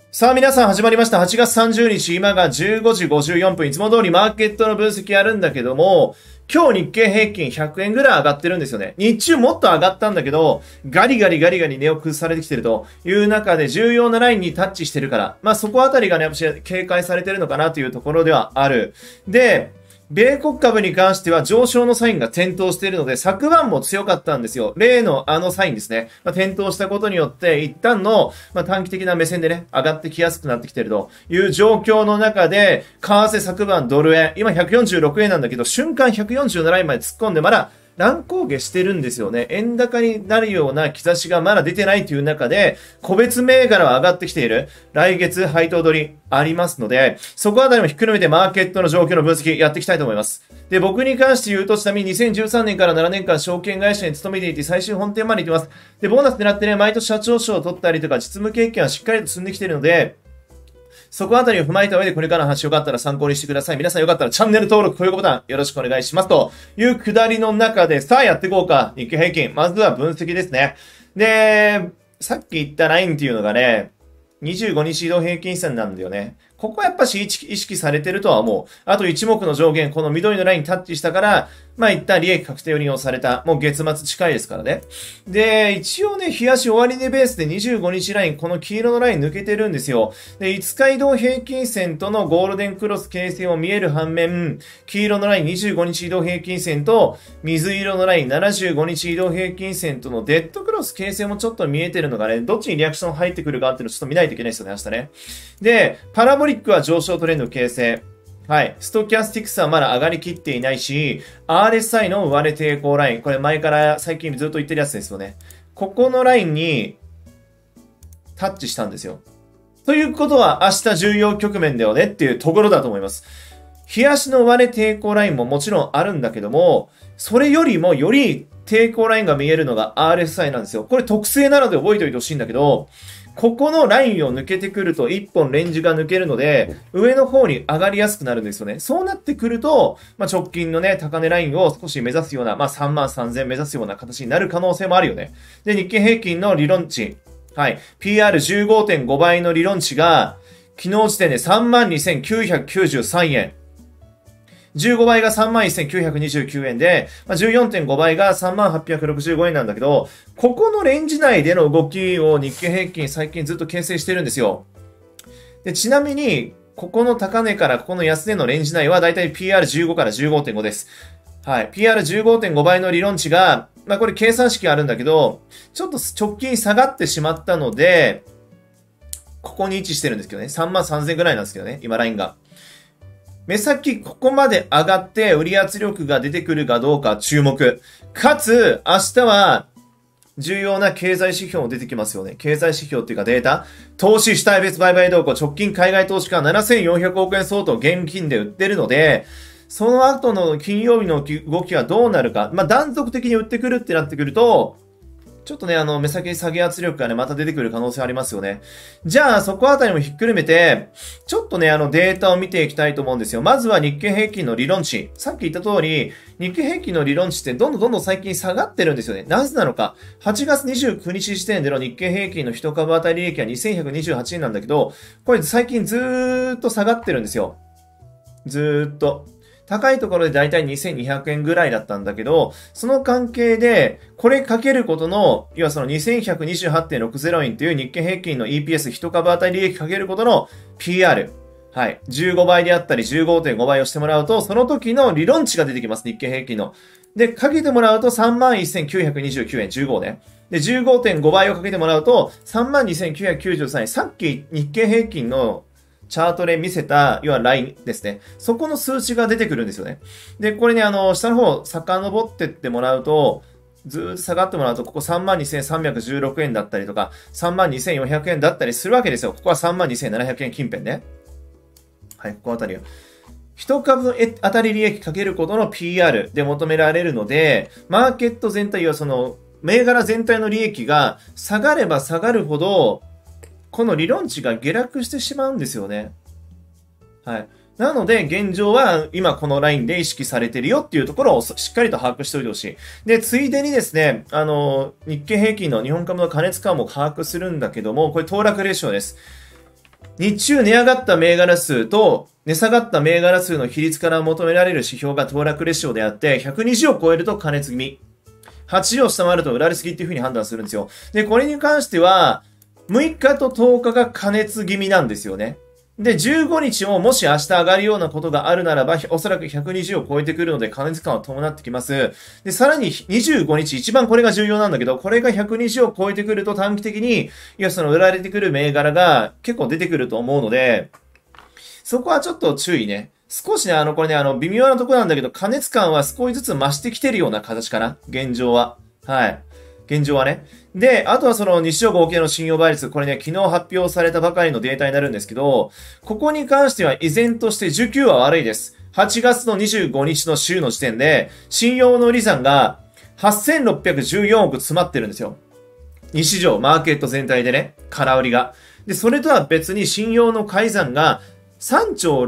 さあ皆さん始まりました。8月30日、今が15時54分。いつも通りマーケットの分析やるんだけども、今日日経平均100円ぐらい上がってるんですよね。日中もっと上がったんだけど、ガリガリ値を崩されてきてるという中で重要なラインにタッチしてるから、まあそこあたりがね、やっぱ警戒されてるのかなというところではある。で、米国株に関しては上昇のサインが点灯しているので、昨晩も強かったんですよ。例のあのサインですね。点灯したことによって、一旦の、短期的な目線でね、上がってきやすくなってきているという状況の中で、為替昨晩ドル円、今146円なんだけど、瞬間147円まで突っ込んで、まだ乱高下してるんですよね。円高になるような兆しがまだ出てないという中で、個別銘柄は上がってきている。来月配当取りありますので、そこあたりもひっくるめてマーケットの状況の分析やっていきたいと思います。で、僕に関して言うと、ちなみに2013年から7年間証券会社に勤めていて最終本店まで行ってます。で、ボーナス狙ってね、毎年社長賞を取ったりとか、実務経験はしっかりと積んできているので、そこあたりを踏まえた上でこれからの話よかったら参考にしてください。皆さんよかったらチャンネル登録、高評価ボタンよろしくお願いします。というくだりの中で、さあやっていこうか。日経平均。まずは分析ですね。で、さっき言ったラインっていうのがね、25日移動平均線なんだよね。ここはやっぱし意識されてるとは思う。あと一目の上限、この緑のラインタッチしたから、一旦利益確定売りに押された。もう月末近いですからね。で、一応ね、日足終値ベースで25日ライン、この黄色のライン抜けてるんですよ。で、5日移動平均線とのゴールデンクロス形成も見える反面、黄色のライン25日移動平均線と水色のライン75日移動平均線とのデッドクロス形成もちょっと見えてるのがね、どっちにリアクション入ってくるかっていうのをちょっと見ないといけないですよね、明日ね。で、パラボリックは上昇トレンド形成。はい。ストキャスティクスはまだ上がりきっていないし、RSI の上値抵抗ライン。これ前から最近ずっと言ってるやつですよね。ここのラインにタッチしたんですよ。ということは明日重要局面だよねっていうところだと思います。日足の上値抵抗ラインももちろんあるんだけども、それよりもより抵抗ラインが見えるのが RSI なんですよ。これ特性なので覚えておいてほしいんだけど、ここのラインを抜けてくると1本レンジが抜けるので、上の方に上がりやすくなるんですよね。そうなってくると、直近のね、高値ラインを少し目指すような、33,000目指すような形になる可能性もあるよね。で、日経平均の理論値。はい。PR15.5 倍の理論値が、昨日時点で32,993円。15倍が31,929円で、14.5 倍が38,665円なんだけど、ここのレンジ内での動きを日経平均最近ずっと形成してるんですよ。で、ちなみに、ここの高値からここの安値のレンジ内はだいたい PR15 から 15.5 です。はい。PR15.5 倍の理論値が、これ計算式あるんだけど、ちょっと直近下がってしまったので、ここに位置してるんですけどね。33,000ぐらいなんですけどね、今ラインが。目先ここまで上がって売り圧力が出てくるかどうか注目。かつ、明日は重要な経済指標も出てきますよね。経済指標っていうかデータ。投資主体別売買動向、直近海外投資家7400億円相当現金で売ってるので、その後の金曜日の動きはどうなるか。断続的に売ってくるってなってくると、ちょっとね、目先下げ圧力がね、また出てくる可能性ありますよね。じゃあ、そこあたりもひっくるめて、ちょっとね、データを見ていきたいと思うんですよ。まずは日経平均の理論値。さっき言った通り、日経平均の理論値ってどんどん最近下がってるんですよね。なぜなのか。8月29日時点での日経平均の1株当たり利益は2128円なんだけど、これ最近ずーっと下がってるんですよ。ずーっと。高いところでだいたい2200円ぐらいだったんだけど、その関係で、これかけることの、要はその 2128.60 円という日経平均の EPS 一株当たり利益かけることの PR。はい。15倍であったり 15.5 倍をしてもらうと、その時の理論値が出てきます。日経平均の。で、かけてもらうと 31,929 円、15ね。で、15.5 倍をかけてもらうと 32,993 円。さっき日経平均のチャートで見せた、要はラインですね。そこの数値が出てくるんですよね。で、これね、下の方、遡ってってもらうと、ずーっと下がってもらうと、ここ 32,316 円だったりとか、32,400 円だったりするわけですよ。ここは 32,700 円近辺ね。はい、ここあたりは。一株当たり利益かけることの PR で求められるので、マーケット全体はその、銘柄全体の利益が下がれば下がるほど、この理論値が下落してしまうんですよね。はい。なので、現状は今このラインで意識されてるよっていうところをしっかりと把握しておいてほしい。で、ついでにですね、日経平均の日本株の過熱感も把握するんだけども、これ騰落レシオです。 日中値上がった銘柄数と値下がった銘柄数の比率から求められる指標が騰落レシオであって、120を超えると過熱気味。80を下回ると売られすぎっていう風に判断するんですよ。で、これに関しては、6日と10日が過熱気味なんですよね。で、15日ももし明日上がるようなことがあるならば、おそらく120を超えてくるので、過熱感は伴ってきます。で、さらに25日、一番これが重要なんだけど、これが120を超えてくると短期的に、その売られてくる銘柄が結構出てくると思うので、そこはちょっと注意ね。少しね、これね、微妙なところなんだけど、過熱感は少しずつ増してきてるような形かな。現状は。はい。現状はね。で、あとはその日曜合計の信用倍率、これね、昨日発表されたばかりのデータになるんですけど、ここに関しては依然として需給は悪いです。8月の25日の週の時点で、信用の利残が8614億詰まってるんですよ。2市場、マーケット全体でね、空売りが。で、それとは別に信用の改ざんが3兆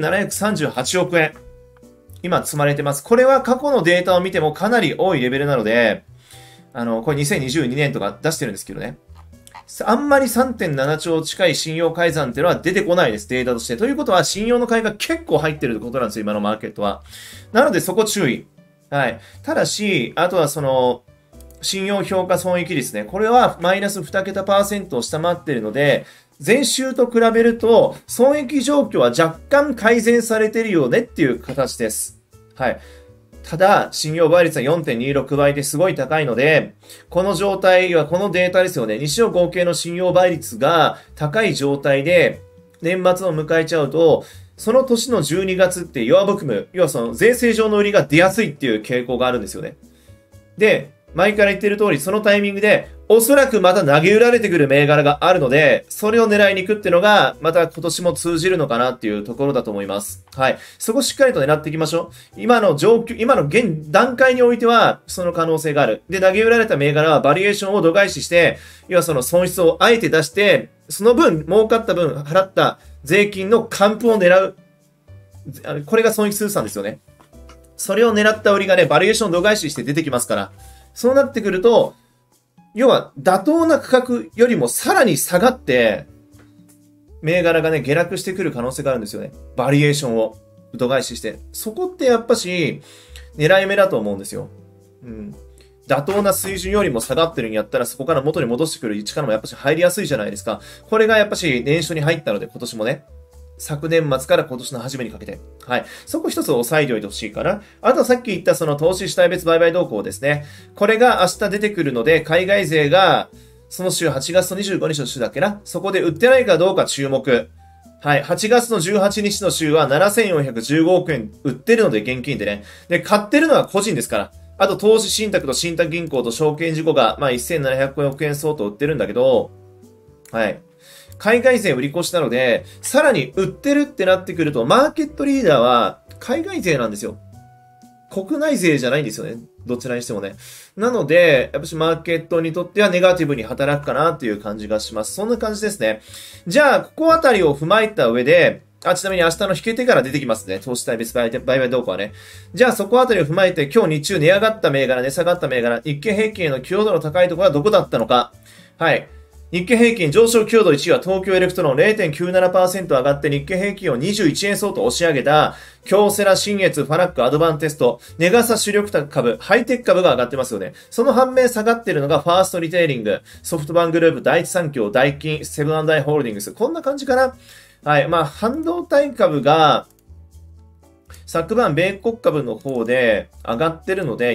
6738億円。今積まれてます。これは過去のデータを見てもかなり多いレベルなので、これ2022年とか出してるんですけどね。あんまり 3.7 兆近い信用改ざんっていうのは出てこないです、データとして。ということは、信用の買いが結構入ってるってことなんですよ、今のマーケットは。なので、そこ注意。はい。ただし、あとはその、信用評価損益率ね。これはマイナス2桁%を下回っているので、前週と比べると、損益状況は若干改善されているよねっていう形です。はい。ただ、信用倍率は 4.26 倍ですごい高いので、この状態は、このデータですよね。日曜合計の信用倍率が高い状態で、年末を迎えちゃうと、その年の12月って弱含む、要はその税制上の売りが出やすいっていう傾向があるんですよね。で、前から言ってる通り、そのタイミングで、おそらくまた投げ売られてくる銘柄があるので、それを狙いに行くっていうのが、また今年も通じるのかなっていうところだと思います。はい。そこしっかりと狙っていきましょう。今の状況、今の現段階においては、その可能性がある。で、投げ売られた銘柄はバリエーションを度外視して、要はその損失をあえて出して、その分、儲かった分、払った税金の還付を狙う。これが損益通算ですよね。それを狙った売りがね、バリエーションを度外視して出てきますから。そうなってくると、要は妥当な価格よりもさらに下がって、銘柄がね、下落してくる可能性があるんですよね。バリエーションを度外視して。そこってやっぱし、狙い目だと思うんですよ。うん。妥当な水準よりも下がってるんやったら、そこから元に戻してくる力もやっぱし入りやすいじゃないですか。これがやっぱし年初に入ったので、今年もね。昨年末から今年の初めにかけて。はい。そこ一つ押さえておいてほしいかな。あとはさっき言ったその投資主体別売買動向ですね。これが明日出てくるので、海外勢が、その週8月の25日の週だっけな。そこで売ってないかどうか注目。はい。8月の18日の週は7415億円売ってるので、現金でね。で、買ってるのは個人ですから。あと、投資信託と信託銀行と証券事故が、1700億円相当売ってるんだけど、はい。海外勢売り越しなので、さらに売ってるってなってくると、マーケットリーダーは海外勢なんですよ。国内勢じゃないんですよね。どちらにしてもね。なので、やっぱしマーケットにとってはネガティブに働くかなっていう感じがします。そんな感じですね。じゃあ、ここあたりを踏まえた上で、ちなみに明日の引けてから出てきますね。投資対別売買動向はね。じゃあそこあたりを踏まえて今日日中値上がった銘柄、値下がった銘柄、日経平均への寄与度の高いところはどこだったのか。はい。日経平均上昇強度1位は東京エレクトロン 0.97% 上がって日経平均を21円相当押し上げた京セラ新越ファナックアドバンテストネガサ主力株ハイテク株が上がってますよね。その反面下がってるのがファーストリテイリングソフトバンクグループ第一三共ダイキンセブン&アイホールディングスこんな感じかな。はい。半導体株が昨晩米国株の方で上がってるので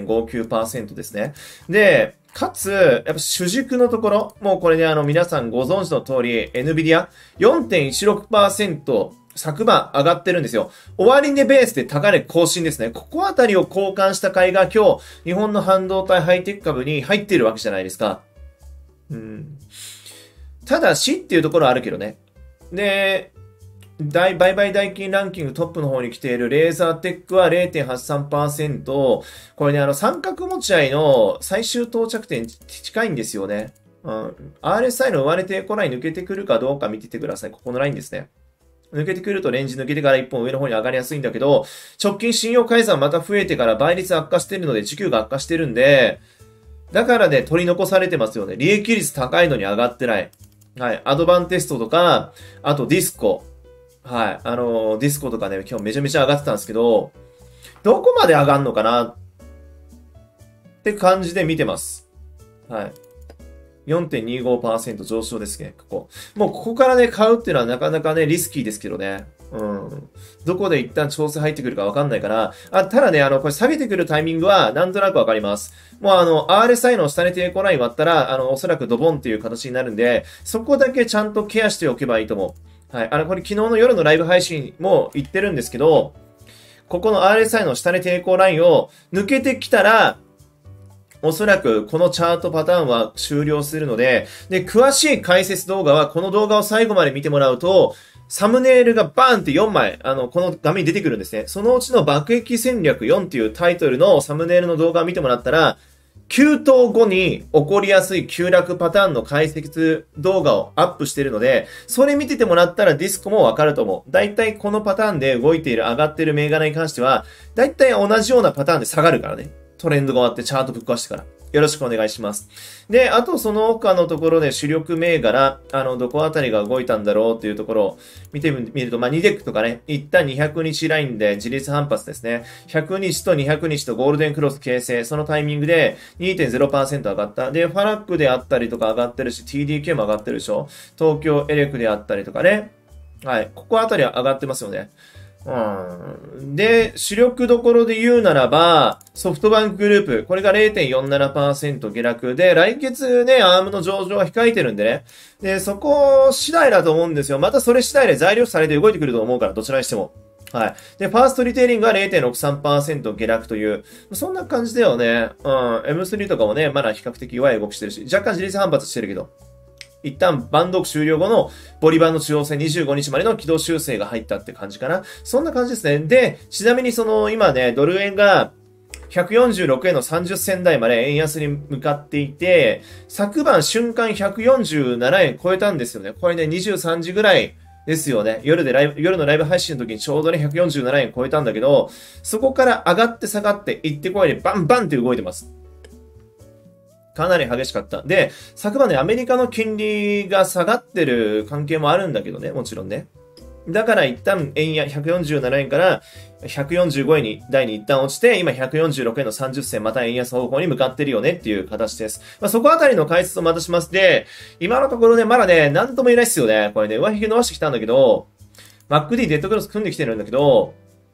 2.59% ですね。でかつ、やっぱ主軸のところ、もうこれね、皆さんご存知の通り、NVIDIA 4.16% 昨晩上がってるんですよ。終値ベースで高値更新ですね。ここあたりを交換した買いが今日、日本の半導体ハイテク株に入っているわけじゃないですか。ただしっていうところはあるけどね。で、売買代金ランキングトップの方に来ているレーザーテックは 0.83%。これね、三角持ち合いの最終到着点近いんですよね。RSI の上値抵抗ライン抜けてくるかどうか見ててください。ここのラインですね。抜けてくるとレンジ抜けてから一本上の方に上がりやすいんだけど、直近信用改ざんまた増えてから倍率悪化してるので、需給が悪化してるんで、だからね、取り残されてますよね。利益率高いのに上がってない。 はい。アドバンテストとか、あとディスコ。はい。ディスコとかね、今日めちゃめちゃ上がってたんですけど、どこまで上がんのかなって感じで見てます。はい。4.25% 上昇ですね、ここ。もうここからね、買うっていうのはなかなかね、リスキーですけどね。うん。どこで一旦調整入ってくるかわかんないから。ただね、これ下げてくるタイミングはなんとなくわかります。もうRSI の下値抵抗ライン割ったら、おそらくドボンっていう形になるんで、そこだけちゃんとケアしておけばいいと思う。はい。これ昨日の夜のライブ配信も言ってるんですけど、ここの RSI の下値抵抗ラインを抜けてきたら、おそらくこのチャートパターンは終了するので、詳しい解説動画はこの動画を最後まで見てもらうと、サムネイルがバーンって4枚、この画面に出てくるんですね。そのうちの爆撃戦略4っていうタイトルのサムネイルの動画を見てもらったら、急騰後に起こりやすい急落パターンの解説動画をアップしているので、それ見ててもらったらディスコもわかると思う。だいたいこのパターンで動いている、上がっている銘柄に関しては、だいたい同じようなパターンで下がるからね。トレンドが終わってチャートぶっ壊してから。よろしくお願いします。で、あとその他のところで主力銘柄、どこあたりが動いたんだろうっていうところを見てみると、ニデックとかね、一旦200日ラインで自立反発ですね。100日と200日とゴールデンクロス形成、そのタイミングで 2.0% 上がった。で、ファラックであったりとか上がってるし、TDK も上がってるでしょ。東京エレクであったりとかね。はい。ここあたりは上がってますよね。で、主力どころで言うならば、ソフトバンクグループ、これが 0.47% 下落で、来月ね、アームの上場は控えてるんでね。で、そこ次第だと思うんですよ。またそれ次第で材料されて動いてくると思うから、どちらにしても。はい。で、ファーストリテイリングが 0.63% 下落という、そんな感じだよね。M3 とかもね、まだ比較的弱い動きしてるし、若干自立反発してるけど。一旦バンド終了後のボリバンの中央線25日までの軌道修正が入ったって感じかな。そんな感じですね。で、ちなみに今ね、ドル円が146円の30銭台まで円安に向かっていて、昨晩瞬間147円超えたんですよね。これね、23時ぐらいですよね。夜のライブ配信の時にちょうどね、147円超えたんだけど、そこから上がって下がって行ってこいでバンバンって動いてます。かなり激しかった。で、昨晩ね、アメリカの金利が下がってる関係もあるんだけどね、もちろんね。だから一旦円や147円から145円台に一旦落ちて、今146円の30銭また円安方向に向かってるよねっていう形です。そこあたりの解説をまたします。で、今のところね、まだね、なんとも言えないっすよね。これね、上髭伸ばしてきたんだけど、MacD デッドクロス組んできてるんだけど、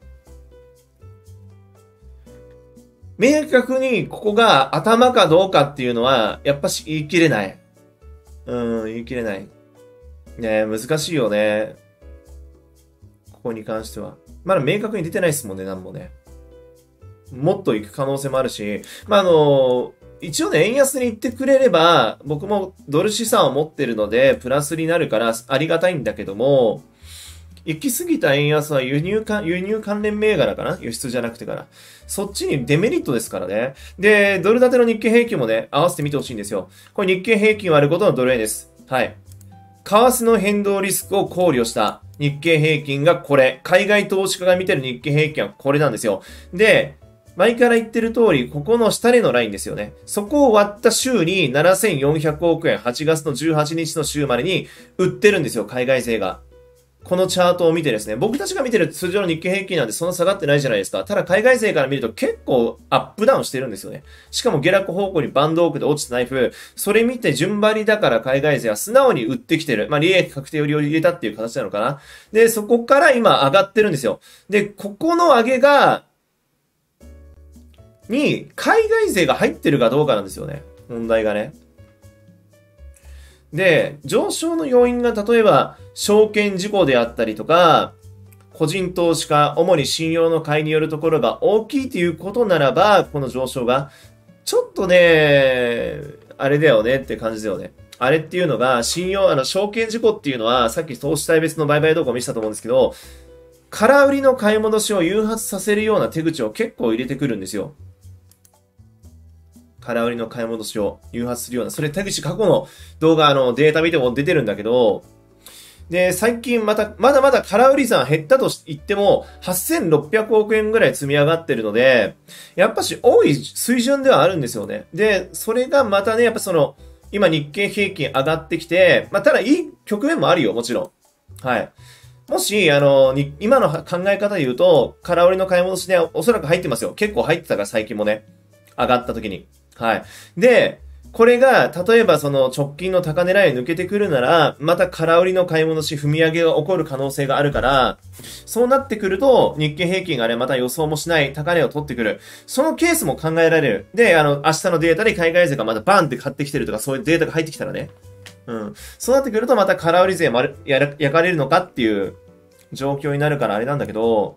明確にここが頭かどうかっていうのは、やっぱし言い切れない。言い切れない。ね、難しいよね。ここに関しては。まだ明確に出てないですもんね、なんもね。もっと行く可能性もあるし、一応ね、円安に行ってくれれば、僕もドル資産を持ってるので、プラスになるからありがたいんだけども、行き過ぎた円安は輸入関連銘柄かな、輸出じゃなくてから。そっちにデメリットですからね。で、ドル建ての日経平均もね、合わせて見てほしいんですよ。これ日経平均割ることのドル円です。はい。為替の変動リスクを考慮した日経平均がこれ。海外投資家が見てる日経平均はこれなんですよ。で、前から言ってる通り、ここの下値のラインですよね。そこを割った週に7400億円、8月の18日の週までに売ってるんですよ、海外勢が。このチャートを見てですね、僕たちが見てる通常の日経平均なんてそんな下がってないじゃないですか。ただ海外勢から見ると結構アップダウンしてるんですよね。しかも下落方向にバンド多くで落ちてない風。それ見て順張りだから海外勢は素直に売ってきてる。利益確定売りを入れたっていう形なのかな。で、そこから今上がってるんですよ。で、ここの上げに海外勢が入ってるかどうかなんですよね。問題がね。で、上昇の要因が例えば、証券事故であったりとか、個人投資家、主に信用の買いによるところが大きいということならば、この上昇が、ちょっとね、あれだよねって感じだよね。あれっていうのが、証券事故っていうのは、さっき投資対別の売買動画を見せたと思うんですけど、空売りの買い戻しを誘発させるような手口を結構入れてくるんですよ。空売りの買い戻しを誘発するような、それ手口過去の動画データ見ても出てるんだけど、で、最近まだまだ空売り算減ったと言っても、8600億円ぐらい積み上がってるので、やっぱし多い水準ではあるんですよね。で、それがまたね、やっぱ今日経平均上がってきて、まあ、ただいい局面もあるよ、もちろん。はい。もし、今の考え方で言うと、空売りの買い戻しでおそらく入ってますよ。結構入ってたから最近もね。上がった時に。はい。で、これが、例えばその直近の高狙いを抜けてくるなら、また空売りの買い戻し、踏み上げが起こる可能性があるから、そうなってくると、日経平均がね、また予想もしない高値を取ってくる。そのケースも考えられる。で、明日のデータで海外勢がまたバンって買ってきてるとか、そういうデータが入ってきたらね。うん。そうなってくると、また空売り勢焼かれるのかっていう状況になるからあれなんだけど、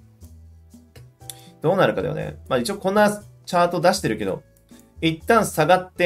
どうなるかだよね。まあ一応こんなチャート出してるけど、一旦下がって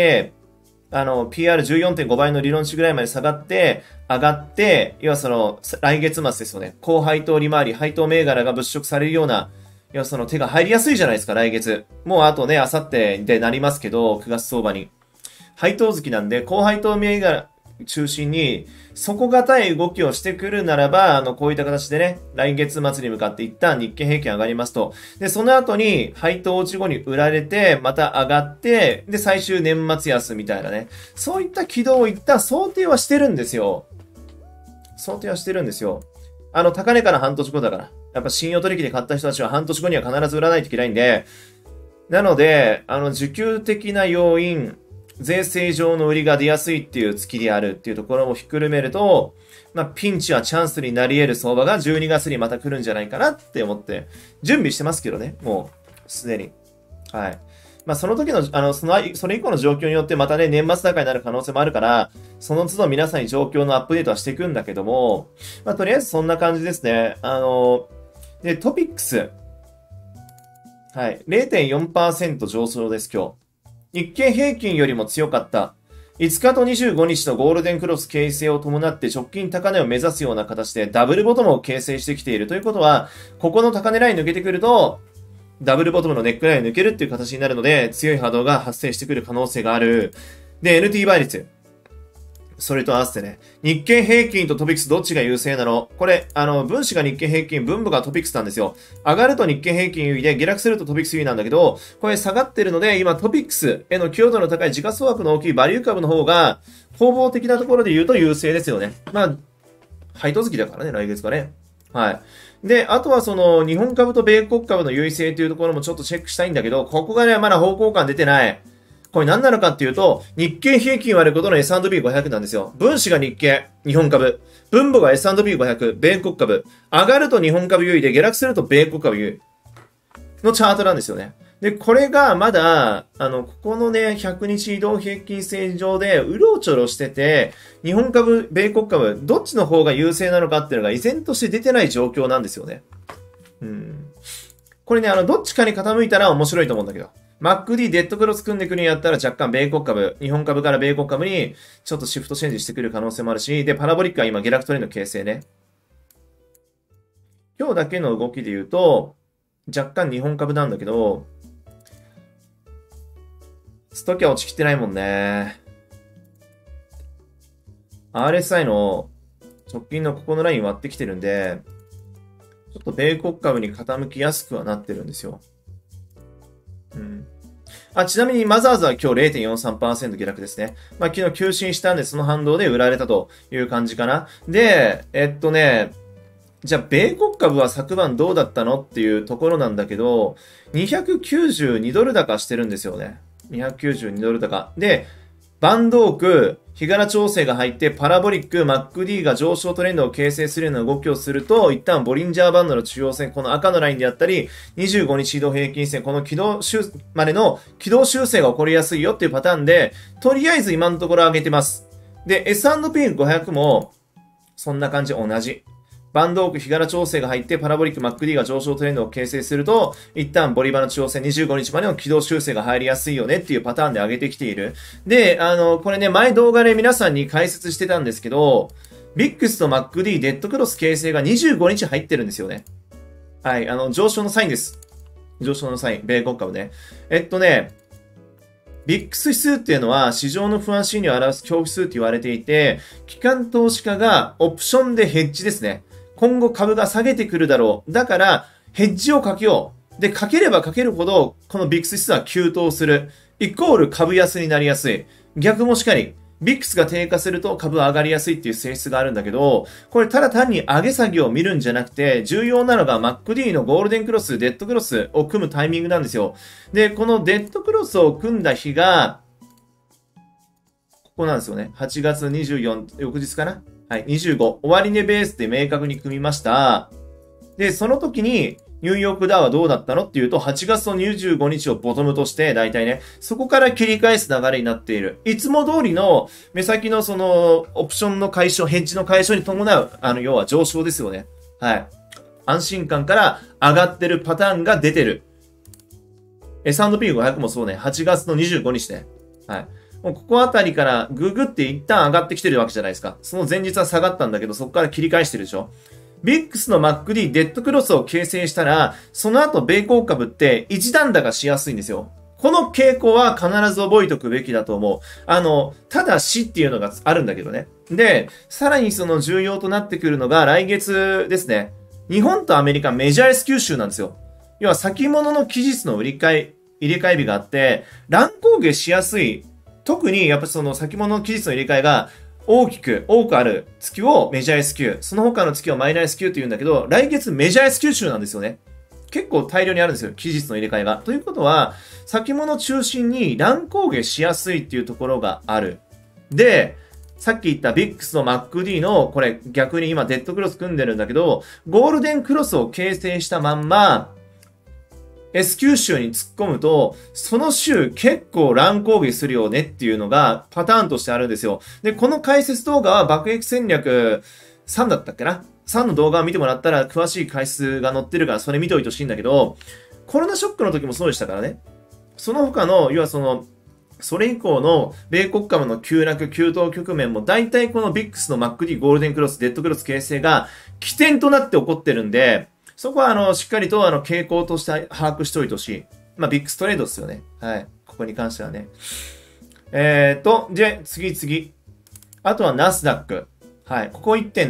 、PR14.5 倍の理論値ぐらいまで下がって、上がって、要はその、来月末ですよね。高配当利回り、配当銘柄が物色されるような、要はその手が入りやすいじゃないですか、来月。もうあとね、あさってでなりますけど、9月相場に。配当月なんで、高配当銘柄中心に、底堅い動きをしてくるならば、こういった形でね、来月末に向かって一旦日経平均上がりますと。で、その後に、配当落ち後に売られて、また上がって、で、最終年末安みたいなね。そういった軌道を一旦想定はしてるんですよ。想定はしてるんですよ。高値から半年後だから。やっぱ信用取引で買った人たちは半年後には必ず売らないといけないんで、なので、需給的な要因、税制上の売りが出やすいっていう月であるっていうところもひっくるめると、まあ、ピンチはチャンスになり得る相場が12月にまた来るんじゃないかなって思って、準備してますけどね、もう、すでに。はい。まあ、その時の、それ以降の状況によってまたね、年末高になる可能性もあるから、その都度皆さんに状況のアップデートはしていくんだけども、まあ、とりあえずそんな感じですね。で、トピックス。はい。0.4% 上昇です、今日。日経平均よりも強かった。5日と25日のゴールデンクロス形成を伴って直近高値を目指すような形でダブルボトムを形成してきているということは、ここの高値ライン抜けてくると、ダブルボトムのネックラインを抜けるっていう形になるので、強い波動が発生してくる可能性がある。で、NT 倍率。それと合わせてね、日経平均とトピックスどっちが優勢なの？これ、分子が日経平均、分母がトピックスなんですよ。上がると日経平均優位で、下落するとトピックス優位なんだけど、これ下がってるので、今トピックスへの寄与度の高い時価総額の大きいバリュー株の方が、攻防的なところで言うと優勢ですよね。まあ、配当月だからね、来月がね。はい。で、あとはその、日本株と米国株の優位性というところもちょっとチェックしたいんだけど、ここがね、まだ方向感出てない。これ何なのかっていうと、日経平均割ることの S&P500 なんですよ。分子が日経、日本株。分母が S&P500、米国株。上がると日本株優位で、下落すると米国株優位のチャートなんですよね。で、これがまだ、ここのね、100日移動平均線上で、うろちょろしてて、日本株、米国株、どっちの方が優勢なのかっていうのが依然として出てない状況なんですよね。これね、どっちかに傾いたら面白いと思うんだけど。MacD デッドクロス組んでくるんやったら若干米国株、日本株から米国株にちょっとシフトチェンジしてくる可能性もあるし、で、パラボリックは今下落トレンド形成ね。今日だけの動きで言うと、若干日本株なんだけど、ストキャ落ちきってないもんね。RSI の直近のここのライン割ってきてるんで、ちょっと米国株に傾きやすくはなってるんですよ。ちなみにマザーズは今日 0.43% 下落ですね。まあ昨日急進したんでその反動で売られたという感じかな。で、じゃあ米国株は昨晩どうだったのっていうところなんだけど、292ドル高してるんですよね。292ドル高。で、バンドーク、日柄調整が入ってパラボリック、MacD が上昇トレンドを形成するような動きをすると、一旦ボリンジャーバンドの中央線、この赤のラインであったり、25日移動平均線、この軌道までの軌道修正が起こりやすいよっていうパターンで、とりあえず今のところ上げてます。で、S&P500 も、そんな感じ同じ。バンドーク、日柄調整が入って、パラボリック、MacD が上昇トレンドを形成すると、一旦ボリバの中央線25日までの軌道修正が入りやすいよねっていうパターンで上げてきている。で、これね、前動画で皆さんに解説してたんですけど、ビックスと MacD、デッドクロス形成が25日入ってるんですよね。はい、上昇のサインです。上昇のサイン、米国株ね。ビックス指数っていうのは市場の不安心理を表す恐怖指数って言われていて、機関投資家がオプションでヘッジですね。今後株が下げてくるだろう。だから、ヘッジをかけよう。で、かければかけるほど、このビックス指数は急騰する。イコール株安になりやすい。 逆もしかり。ビックスが低下すると株上がりやすいっていう性質があるんだけど、これただ単に上げ下げを見るんじゃなくて、重要なのが MacD のゴールデンクロス、デッドクロスを組むタイミングなんですよ。で、このデッドクロスを組んだ日が、ここなんですよね。8月24、翌日かな？はい、25。終値ベースで明確に組みました。で、その時に、ニューヨークダウはどうだったのっていうと、8月の25日をボトムとして、だいたいね、そこから切り返す流れになっている。いつも通りの、目先のその、オプションの解消、ヘッジの解消に伴う、要は上昇ですよね。はい。安心感から上がってるパターンが出てる。S&P500 もそうね、8月の25日ね。はい。もうここあたりからググって一旦上がってきてるわけじゃないですか。その前日は下がったんだけど、そこから切り返してるでしょ。ビックスの MacD デッドクロスを形成したら、その後米国株って一段高しやすいんですよ。この傾向は必ず覚えておくべきだと思う。ただしっていうのがあるんだけどね。で、さらにその重要となってくるのが来月ですね。日本とアメリカメジャー S q 週なんですよ。要は先物の期日の入れ替え日があって、乱高下しやすい。特にやっぱその先物の期日の入れ替えが多くある月をメジャー S q、その他の月をマイナー S q って言うんだけど、来月メジャー S q 週なんですよね。結構大量にあるんですよ。期日の入れ替えが。ということは、先物中心に乱高下しやすいっていうところがある。で、さっき言ったビックスの MacD の、これ逆に今デッドクロス組んでるんだけど、ゴールデンクロスを形成したまんま、S q 週に突っ込むと、その週結構乱高下するよねっていうのがパターンとしてあるんですよ。で、この解説動画は爆撃戦略3だったっけな ?3 の動画を見てもらったら詳しい解説が載ってるからそれ見ておいてほしいんだけど、コロナショックの時もそうでしたからね。その他の、要はそれ以降の米国株の急落、急騰局面も大体このビックスの MacD ゴールデンクロス、デッドクロス形成が起点となって起こってるんで、そこはしっかりと傾向として把握しておいてほしい。まあ、ビッグストレードですよね。はい。ここに関してはね。で、次。あとはナスダック。はい。ここ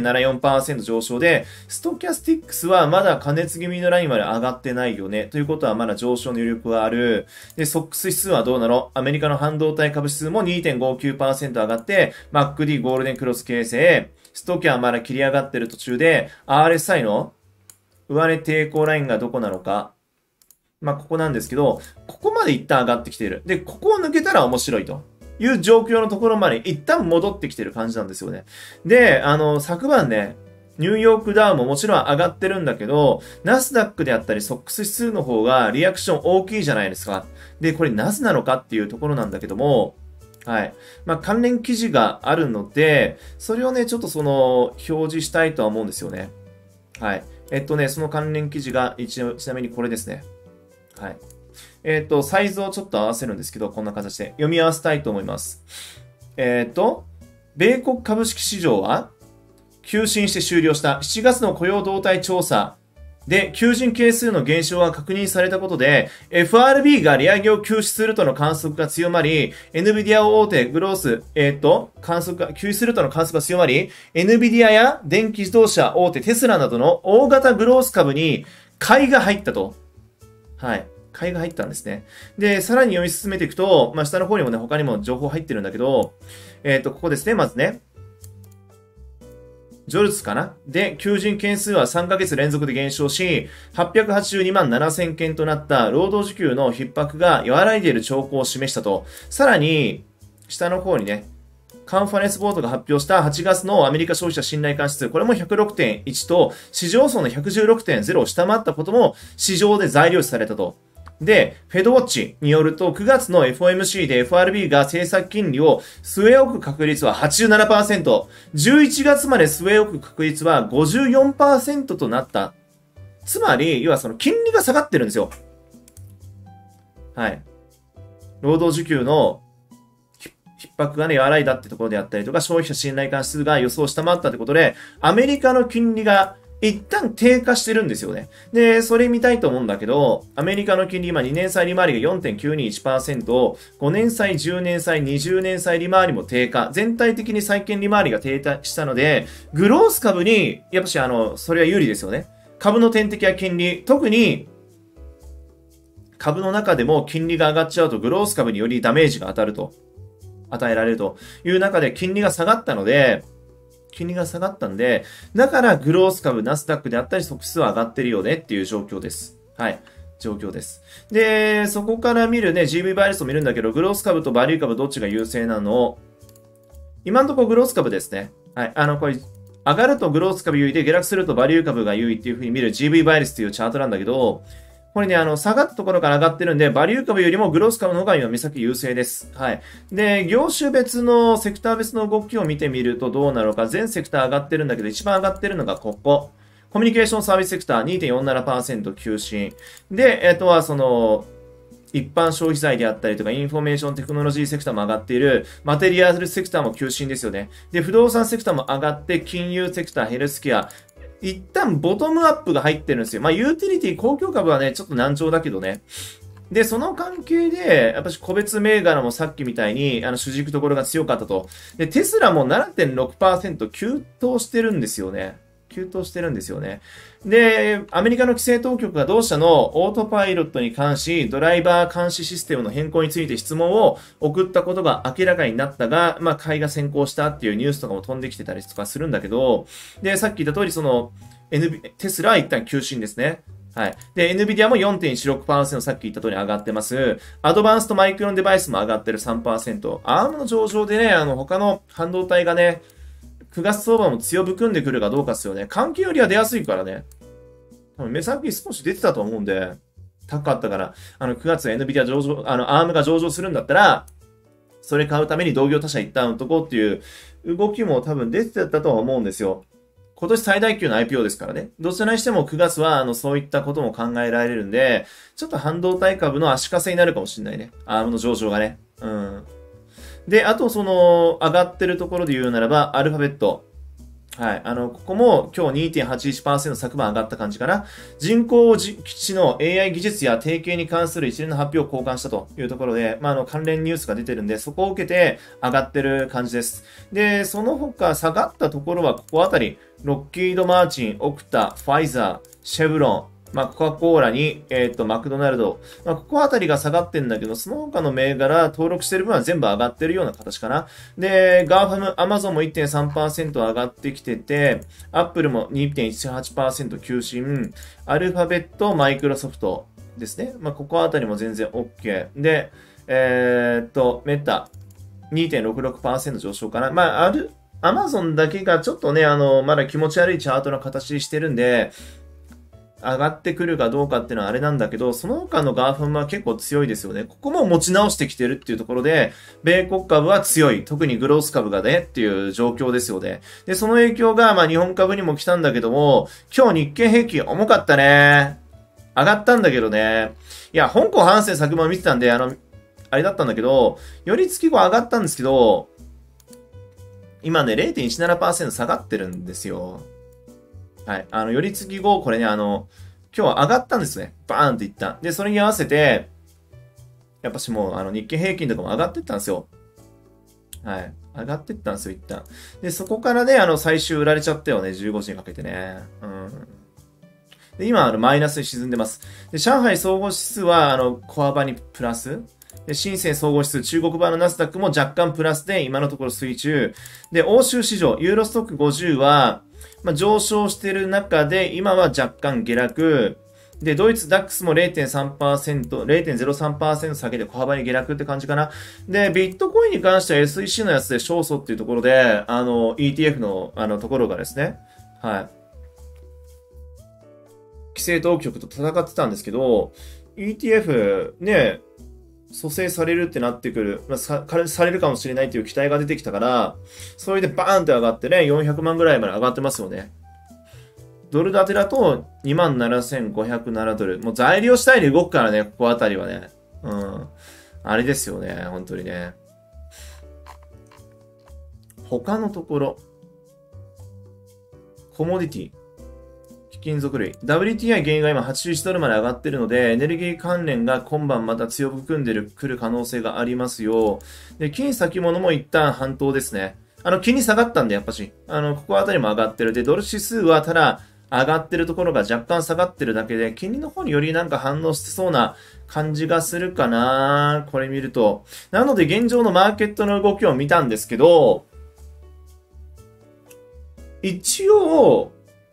1.74% 上昇で、ストキャスティックスはまだ加熱気味のラインまで上がってないよね。ということはまだ上昇の余力がある。で、ソックス指数はどうなの？アメリカの半導体株指数も 2.59% 上がって、MacD ゴールデンクロス形成。ストキャはまだ切り上がってる途中で、RSI の上値抵抗ラインがどこなのか。まあ、ここなんですけど、ここまで一旦上がってきている。で、ここを抜けたら面白いという状況のところまで一旦戻ってきてる感じなんですよね。で、昨晩ね、ニューヨークダウももちろん上がってるんだけど、ナスダックであったりソックス指数の方がリアクション大きいじゃないですか。で、これなぜなのかっていうところなんだけども、はい。まあ、関連記事があるので、それをね、ちょっと表示したいとは思うんですよね。はい。その関連記事がちなみにこれですね。はい。サイズをちょっと合わせるんですけど、こんな形で読み合わせたいと思います。米国株式市場は、急進して終了した7月の雇用動態調査で、求人係数の減少が確認されたことで、FRB が利上げを休止するとの観測が強まり、NVIDIA 大手グロース、休止するとの観測が強まり、NVIDIA や電気自動車大手テスラなどの大型グロース株に買いが入ったと。はい。買いが入ったんですね。で、さらに読み進めていくと、まあ、下の方にもね、他にも情報入ってるんだけど、ここですね、まずね。ジョルツかなで、求人件数は3ヶ月連続で減少し、882万7000件となった労働需給の逼迫が和らいでいる兆候を示したと。さらに、下の方にね、カンファレンスボードが発表した8月のアメリカ消費者信頼感指数、これも 106.1 と、市場予想の 116.0 を下回ったことも市場で材料視されたと。で、フェドウォッチによると、9月の FOMC で FRB が政策金利を据え置く確率は 87%、11月まで据え置く確率は 54% となった。つまり、要は金利が下がってるんですよ。はい。労働需給の逼迫がね、和らいだってところであったりとか、消費者信頼感指数が予想を下回ったってことで、アメリカの金利が一旦低下してるんですよね。で、それ見たいと思うんだけど、アメリカの金利、今2年債利回りが 4.921%、5年債、10年債、20年債利回りも低下。全体的に債券利回りが低下したので、グロース株に、やっぱしそれは有利ですよね。株の天敵は金利。特に、株の中でも金利が上がっちゃうとグロース株によりダメージが当たると。 与えられるという中で金利が下がったので、金利が下がったんで、だからグロース株、ナスダックであったり、即数は上がってるよねっていう状況です。はい。状況です。で、そこから見るね、GV バイアスを見るんだけど、グロース株とバリュー株どっちが優勢なの？今のところグロース株ですね。はい。これ、上がるとグロース株優位で、下落するとバリュー株が優位っていう風に見る GV バイアスというチャートなんだけど、これね、下がったところから上がってるんで、バリュー株よりもグロース株の方が今、目先優勢です。はい。で、業種別の、セクター別の動きを見てみるとどうなのか、全セクター上がってるんだけど、一番上がってるのがここ。コミュニケーションサービスセクター 2.47% 急進。で、一般消費財であったりとか、インフォメーションテクノロジーセクターも上がっている、マテリアルセクターも急進ですよね。で、不動産セクターも上がって、金融セクター、ヘルスケア、一旦ボトムアップが入ってるんですよ。まあ、ユーティリティ、公共株はね、ちょっと難聴だけどね。で、その関係で、やっぱり個別銘柄もさっきみたいに、主軸ところが強かったと。で、テスラも 7.6% 急騰してるんですよね。急騰してるんですよね。で、アメリカの規制当局が同社のオートパイロットに関し、ドライバー監視システムの変更について質問を送ったことが明らかになったが、まあ、買いが先行したっていうニュースとかも飛んできてたりとかするんだけど、で、さっき言った通り、テスラは一旦急進ですね。はい。で、NVIDIA も 4.16% さっき言った通り上がってます。アドバンストマイクロンデバイスも上がってる 3%。ARM の上場でね、他の半導体がね、9月相場も強含んでくるかどうかですよね。換気よりは出やすいからね。多分目先少し出てたと思うんで、高かったから、9月 NVIDIA 上場、ARM が上場するんだったら、それ買うために同業他社一旦売っとこうっていう動きも多分出てたとは思うんですよ。今年最大級の IPO ですからね。どちらにしても9月は、そういったことも考えられるんで、ちょっと半導体株の足かせになるかもしれないね。ARM の上場がね。うん。で、あと上がってるところで言うならば、アルファベット。はい。ここも今日 2.81% 昨晩上がった感じかな。人工基地の AI 技術や提携に関する一連の発表を交換したというところで、まあ、関連ニュースが出てるんで、そこを受けて上がってる感じです。で、その他下がったところはここあたり、ロッキード・マーチン、オクタ、ファイザー、シェブロン、まあ、コカ・コーラに、マクドナルド。まあ、ここあたりが下がってんだけど、その他の銘柄登録してる分は全部上がってるような形かな。で、ガーファム、アマゾンも 1.3% 上がってきてて、アップルも 2.18% 急進、アルファベット、マイクロソフトですね。まあ、ここあたりも全然 OK。で、メタ、2.66% 上昇かな。まあ、アマゾンだけがちょっとね、まだ気持ち悪いチャートの形してるんで、上がってくるかどうかっていうのはあれなんだけど、その他のガーファムは結構強いですよね。ここも持ち直してきてるっていうところで、米国株は強い。特にグロース株がね、っていう状況ですよね。で、その影響が、まあ日本株にも来たんだけども、今日日経平均重かったね。上がったんだけどね。いや、香港反省昨晩見てたんで、あれだったんだけど、より月後上がったんですけど、今ね、0.17% 下がってるんですよ。はい。寄り付き後、これね、今日は上がったんですね。バーンっていった。で、それに合わせて、やっぱしもう、日経平均とかも上がってったんですよ。はい。上がってったんですよ、一旦。で、そこからね、最終売られちゃったよね、15時にかけてね。うん。で、今、マイナスに沈んでます。で、上海総合指数は、小幅にプラス。で、深セン総合指数、中国版のナスダックも若干プラスで、今のところ水中。で、欧州市場、ユーロストック50は、まあ、上昇している中で、今は若干下落。で、ドイツダックスも 0.3%、0.03% 下げて小幅に下落って感じかな。で、ビットコインに関しては SEC のやつで勝訴っていうところで、ETF の、ところがですね、はい。規制当局と戦ってたんですけど、ETF ね、蘇生されるってなってくる、まあ、されるかもしれないっていう期待が出てきたから、それでバーンって上がってね、400万ぐらいまで上がってますよね。ドル建てだと 27,507 ドル。もう材料主体で動くからね、ここあたりはね。うん。あれですよね、本当にね。他のところ。コモディティ。貴金属類。WTI 原油が今81ドルまで上がってるので、エネルギー関連が今晩また強く組んでくる可能性がありますよ。で、金先物も一旦半島ですね。金に下がったんで、やっぱし。ここあたりも上がってる。で、ドル指数はただ、 上がってるところが若干下がってるだけで、金利の方によりなんか反応してそうな感じがするかな。これ見ると。なので現状のマーケットの動きを見たんですけど、一応、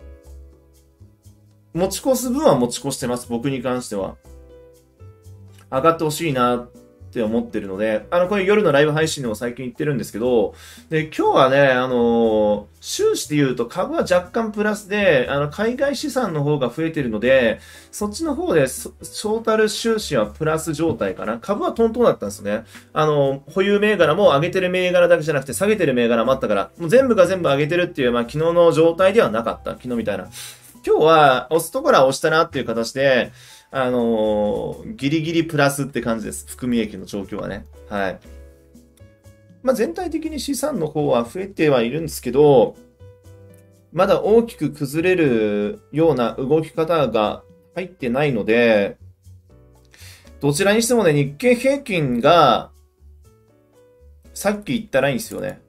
持ち越す分は持ち越してます。僕に関しては。上がってほしいなって思ってるので、これ夜のライブ配信でも最近言ってるんですけど、で、今日はね、収支で言うと株は若干プラスで、海外資産の方が増えてるので、そっちの方で、トータル収支はプラス状態かな。株はトントンだったんですね。保有銘柄も上げてる銘柄だけじゃなくて下げてる銘柄もあったから、もう全部が全部上げてるっていう、昨日の状態ではなかった。昨日みたいな。今日は押すところは押したなっていう形で、ギリギリプラスって感じです。含み益の状況はね。はい。全体的に資産の方は増えてはいるんですけど、まだ大きく崩れるような動き方が入ってないので、どちらにしてもね、日経平均が、さっき言ったラインですよね。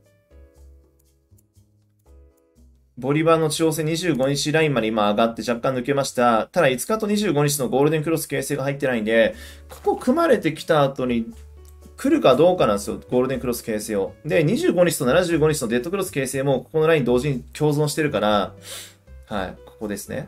ボリバーの地方線25日ラインまで今上がって若干抜けました。ただ5日と25日のゴールデンクロス形成が入ってないんで、ここ組まれてきた後に来るかどうかなんですよ。ゴールデンクロス形成を。で、25日と75日のデッドクロス形成もここのライン同時に共存してるから、はい、ここですね。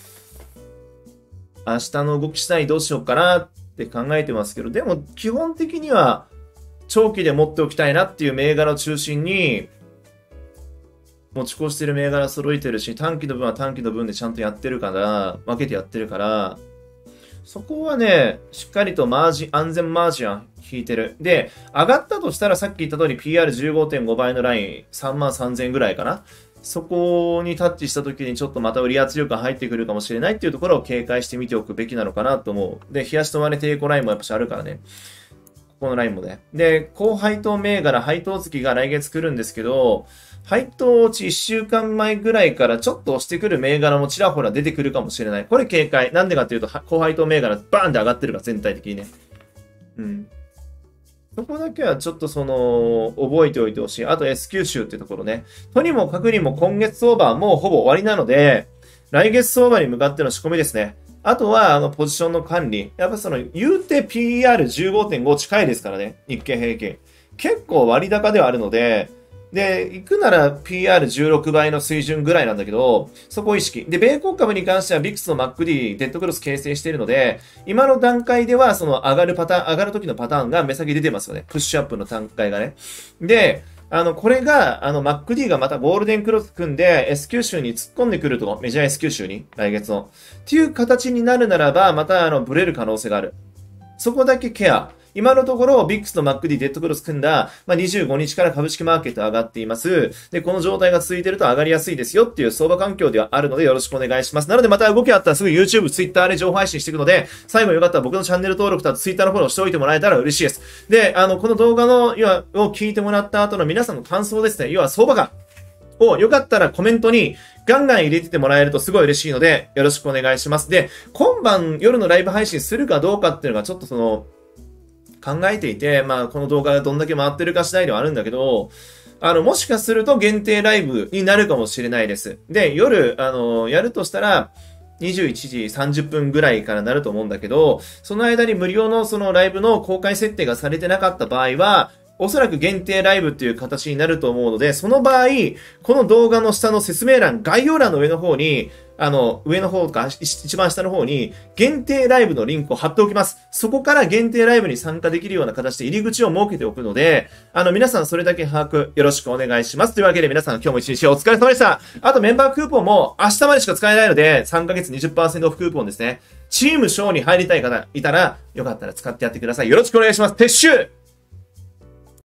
明日の動き次第どうしようかなって考えてますけど、でも基本的には長期で持っておきたいなっていう銘柄を中心に、持ち越してる銘柄揃えてるし、短期の分は短期の分でちゃんとやってるから、分けてやってるから、そこはね、しっかりと安全マージンは引いてる。で、上がったとしたらさっき言った通り PR15.5 倍のライン33,000円ぐらいかな。そこにタッチした時にちょっとまた売り圧力が入ってくるかもしれないっていうところを警戒してみておくべきなのかなと思う。で、冷やし止まれ抵抗ラインもやっぱしあるからね。このラインもね。で、高配当銘柄、配当月が来月来るんですけど、配当落ち1週間前ぐらいからちょっと押してくる銘柄もちらほら出てくるかもしれない。これ警戒。なんでかっていうと、高配当銘柄バーンって上がってるから、全体的にね。うん。そこだけはちょっと覚えておいてほしい。あと S 九州っていうところね。とにもかくにも今月相場はもうほぼ終わりなので、来月相場に向かっての仕込みですね。あとは、ポジションの管理。やっぱ言うて PER15.5 近いですからね。日経平均。結構割高ではあるので、で、行くなら PR16 倍の水準ぐらいなんだけど、そこを意識。で、米国株に関しては VIX の MACD、デッドクロス形成しているので、今の段階では上がる時のパターンが目先出てますよね。プッシュアップの段階がね。で、これが、MACD がまたゴールデンクロス組んで S 九州に突っ込んでくると、メジャー S 九州に、来月の。っていう形になるならば、またブレる可能性がある。そこだけケア。今のところ、VIX と MACD デッドクロス組んだ、25日から株式マーケット上がっています。で、この状態が続いていると上がりやすいですよっていう相場環境ではあるのでよろしくお願いします。なのでまた動きあったらすぐ YouTube、Twitter で情報配信していくので、最後よかったら僕のチャンネル登録と Twitter のフォローしておいてもらえたら嬉しいです。で、この動画の、を聞いてもらった後の皆さんの感想ですね。要は相場感をよかったらコメントにガンガン入れててもらえるとすごい嬉しいので、よろしくお願いします。で、今晩夜のライブ配信するかどうかっていうのがちょっと考えていて、この動画がどんだけ回ってるか次第ではあるんだけど、もしかすると限定ライブになるかもしれないです。で、夜、やるとしたら、21時30分ぐらいからなると思うんだけど、その間に無料のライブの公開設定がされてなかった場合は、おそらく限定ライブっていう形になると思うので、その場合、この動画の下の説明欄、概要欄の上の方に、上の方か、一番下の方に、限定ライブのリンクを貼っておきます。そこから限定ライブに参加できるような形で入り口を設けておくので、皆さんそれだけ把握よろしくお願いします。というわけで皆さん今日も一日お疲れ様でした。あとメンバークーポンも明日までしか使えないので、3ヶ月 20% オフクーポンですね。チームショーに入りたい方いたら、よかったら使ってやってください。よろしくお願いします。撤収